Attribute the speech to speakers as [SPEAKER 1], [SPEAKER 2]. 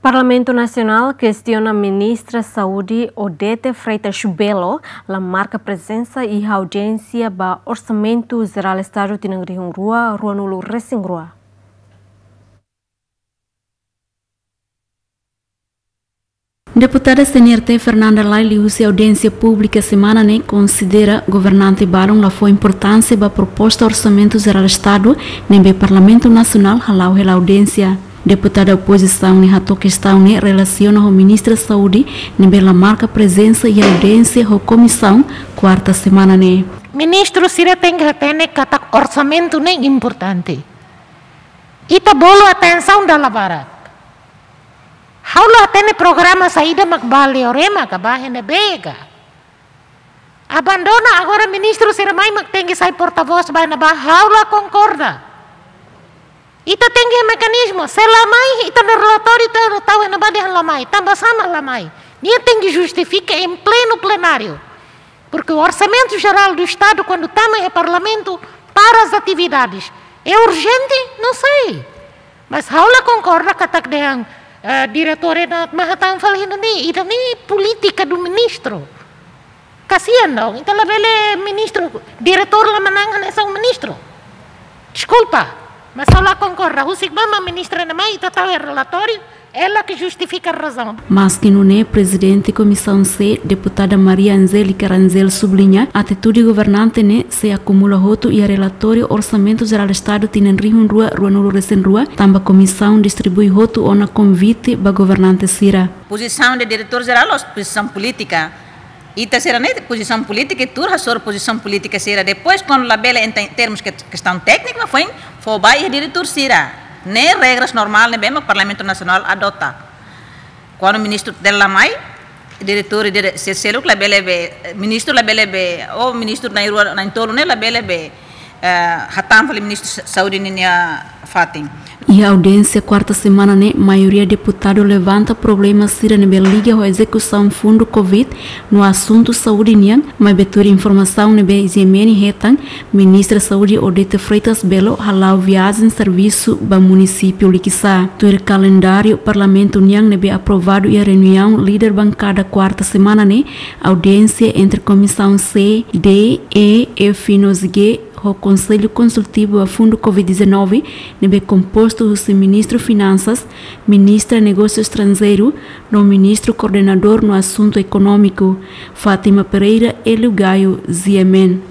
[SPEAKER 1] Parlamentu Nasional kestiona Ministra Saúde Odete Freitas Belo la marka prezensa e audénsia ba orçamento geral Estado tinangri rua nulu resing rua.
[SPEAKER 2] Deputada senior Fernanda Laili usa audiência pública semana ne considera governante Barão la foi importância ba proposta orçamento geral Estado nebe Parlamentu Nasional halau hela audiência. Deputada oposição ne hato questão ne relaciona com Ministra Saúde nebe la marka presença e audiência com comissão quarta semana ne.
[SPEAKER 3] Ministro sira tem que ter kata orçamento ne importante. Ita bolo atenção da lavara. Haula tene programa saída makbali orema kabahene bega. Abandona agora ministro siramai mak tengi sai porta-voz ba na ba haula concorda. Ita tengi mecanismo selamai ita no relatório ita tahu na ba de lamai tambah sama lamai. Dia tengi justifica em pleno plenário. Porque o orçamento geral do Estado quando tama é parlamento para as atividades é urgente, não sei. Mas haula concorda katak dehang diretor na mahatang falhin ni ita ni politika do ministro. Kasihan dong, ita la bele ministro, diretor la manangan esa ministro. Desculpa, mas ela concorda, husik mama ministra na mai ita tahu relatório, ela que justifica a razão.
[SPEAKER 2] Mas que não é presidente comissão C, deputada Maria Angélica Ranzel sublinha, a atitude governante ne se acumula roto e a relatório orçamento geral Estado tinen rihun rua nulu resen rua, tamba comissão distribui roto ona convite ba governante sira.
[SPEAKER 4] Posição de diretor geral ou posição política? Ita será ne posição política e tur hasor posição política sira. Depois quando la bela em termos que questão técnica foi vai e diretor sira. Nem regras normais, nem bem o Parlamentu Nasional adota. Quando o ministro dela mai, diretor se selo que la belebe, ministro la belebe, ou ministro na irua na intolo ne la belebe, hatam fali ministro Saúde ninya fatim.
[SPEAKER 2] E a audiência quarta semana ne maioria deputado levanta problemas sira nebe liga a execução fundo Covid no assunto saúde niang, mas betur informação nebe Zemeni Hetang, Ministra Saúde Odete Freitas Belo halau viagem serviço ba município Liquissa. Tur calendário Parlamento niang nebe aprovado e a reunião líder bancada quarta semana ne audiência entre comissão C, D, E, F, G o Conselho Consultivo a Fundo Covid-19 nebe composto do Ministro Finanças, Ministra Negócio Estrangeiro, no Ministro Coordenador no Assunto Econômico, Fátima Pereira e Lugaio Ziemen.